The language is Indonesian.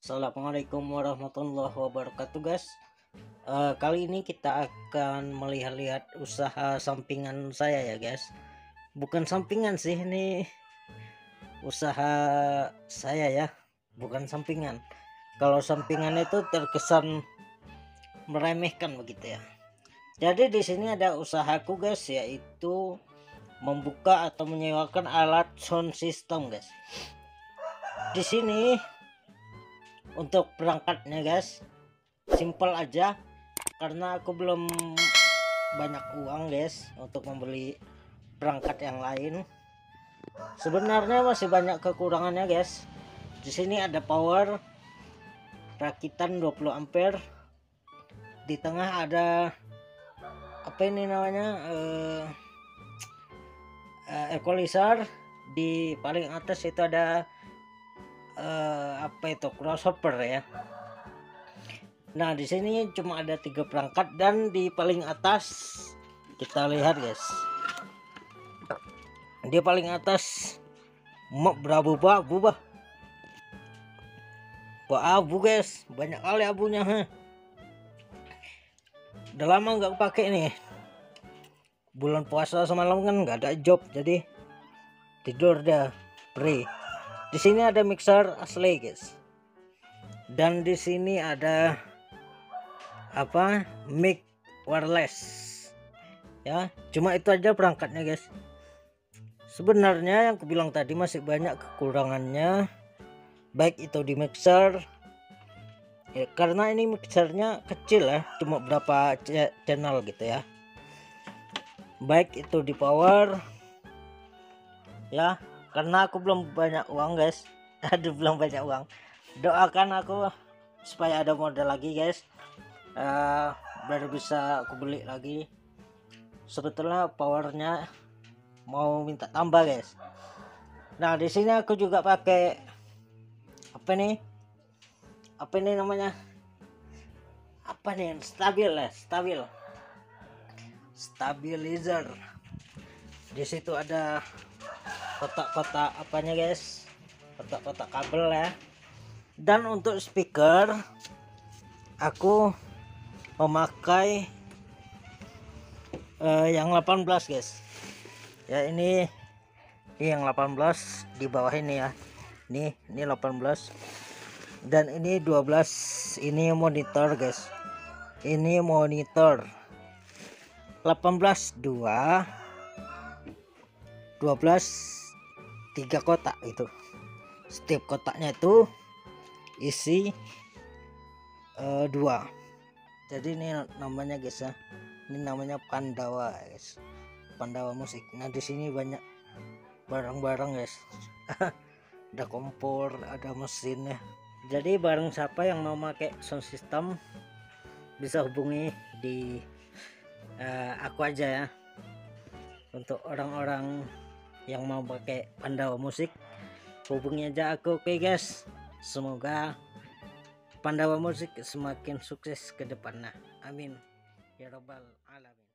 Assalamualaikum warahmatullahi wabarakatuh guys. Kali ini kita akan melihat-lihat usaha sampingan saya ya guys. Bukan sampingan sih, ini usaha saya ya, bukan sampingan. Kalau sampingan itu terkesan meremehkan begitu ya. Jadi di sini ada usahaku guys, yaitu membuka atau menyewakan alat sound system guys. Di sini untuk perangkatnya guys, simple aja karena aku belum banyak uang guys untuk membeli perangkat yang lain. Sebenarnya masih banyak kekurangannya guys. Di sini ada power rakitan 20 ampere. Di tengah ada apa ini namanya, equalizer. Di paling atas itu ada apa itu, crossover ya. Nah di sini cuma ada 3 perangkat, dan di paling atas kita lihat guys, di paling atas berapa abu abu guys, banyak kali abunya. Udah lama nggak pakai nih, bulan puasa semalam kan nggak ada job, jadi tidur dah free. Di sini ada mixer asli guys, dan di sini ada apa, mic wireless ya. Cuma itu aja perangkatnya guys. Sebenarnya yang aku bilang tadi masih banyak kekurangannya, baik itu di mixer ya, karena ini mixernya kecil ya, cuma berapa channel gitu ya. Baik itu di power ya, karena aku belum banyak uang guys. Aduh, belum banyak uang. Doakan aku supaya ada modal lagi guys, baru bisa aku beli lagi. Sebetulnya powernya mau minta tambah guys. Nah di sini aku juga pakai apa nih namanya, apa nih, stabilizer. Di situ ada kotak-kotak apanya guys, kotak-kotak kabel ya. Dan untuk speaker aku memakai yang 18 guys ya. Ini yang 18 di bawah ini ya, ini 18, dan ini 12. Ini monitor guys, ini monitor 18 2 12 3 kotak itu. Setiap kotaknya itu isi 2. Jadi ini namanya guys ya, ini namanya Pandawa guys, Pandawa musik. Nah di sini banyak barang-barang guys. Ada kompor, ada mesinnya. Jadi barang siapa yang mau pakai sound system bisa hubungi di aku aja ya. Untuk orang-orang yang mau pakai Pandawa musik, hubungi aja aku. Oke guys, semoga Pandawa musik semakin sukses ke depannya, amin ya robbal alamin.